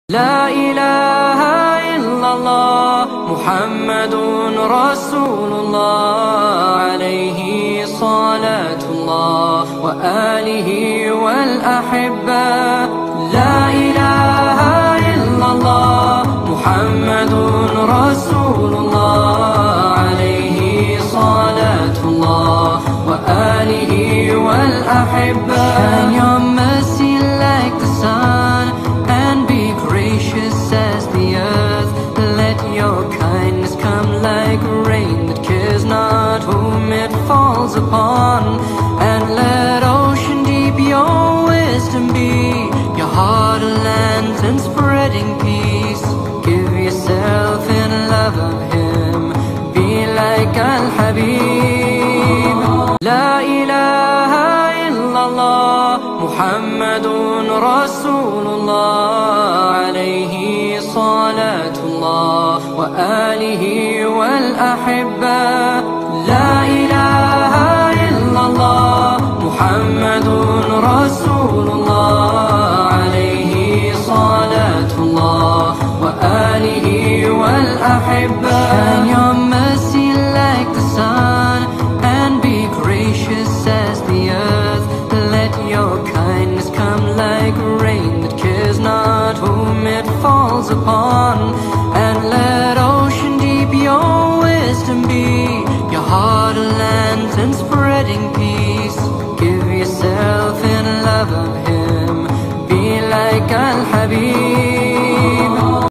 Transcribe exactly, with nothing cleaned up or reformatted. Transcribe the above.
لا إله إلا الله محمد رسول الله عليه صلاة الله وآله والأحبة. لا إله إلا الله محمد رسول الله عليه صلاة الله وآله والأحبة. Shine your mercy like the sun and be gracious as the earth. Let your kindness come like rain that cares not whom it falls upon. And let ocean deep your wisdom be, your heart a lantern spreading peace. Give yourself in love of him, be like Al-Habib. La ilaha illallah Muhammadun Rasulullah alayhi salatullah wa alihi wal ahibba. La ilaha illallah Muhammadun Rasulullah alayhi salatullah wa alihi wal ahibba. Shine your mercy like the sun and be gracious as the earth. Let your kindness come like rain that cares not whom it falls upon. And let ocean deep your wisdom be, your heart a lantern spreading peace. Give yourself in love of him, be like Al-Habib.